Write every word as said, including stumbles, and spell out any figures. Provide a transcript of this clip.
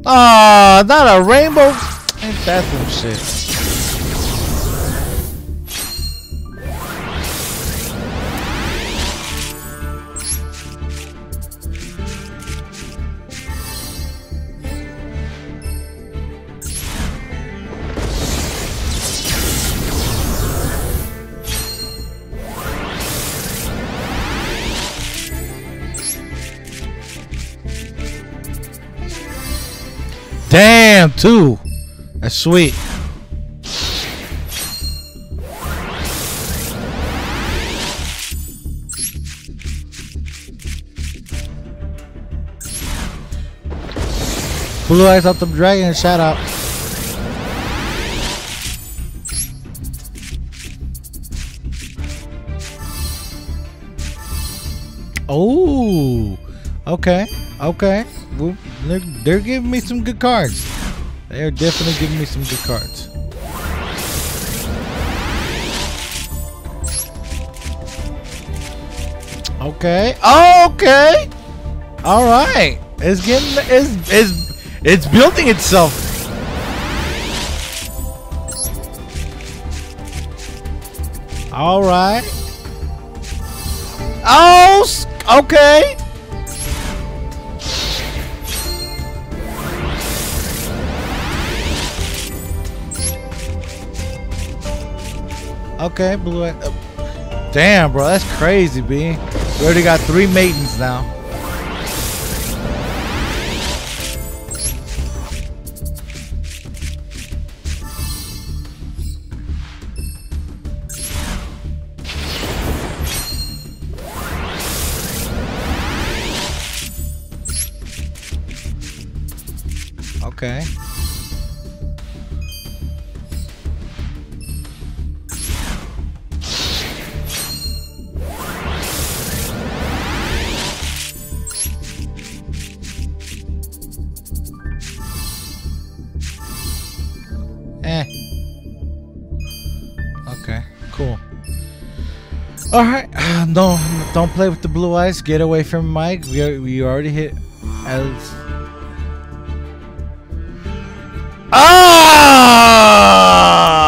Ah, oh, not a rainbow. Ain't that some shit? Damn, two. That's sweet. Blue Eyes up the dragon, shout out. Oh, okay, okay. Well, they're, they're giving me some good cards. They're definitely giving me some good cards. Okay. Okay. All right. It's getting. It's it's it's building itself. All right. Oh. Okay. Okay, blue. Uh, damn, bro, that's crazy, B. We already got three maidens now. Okay. Eh. Okay, cool. Alright, uh, no, don't play with the blue eyes. Get away from Mike. We, we already hit as. Ah!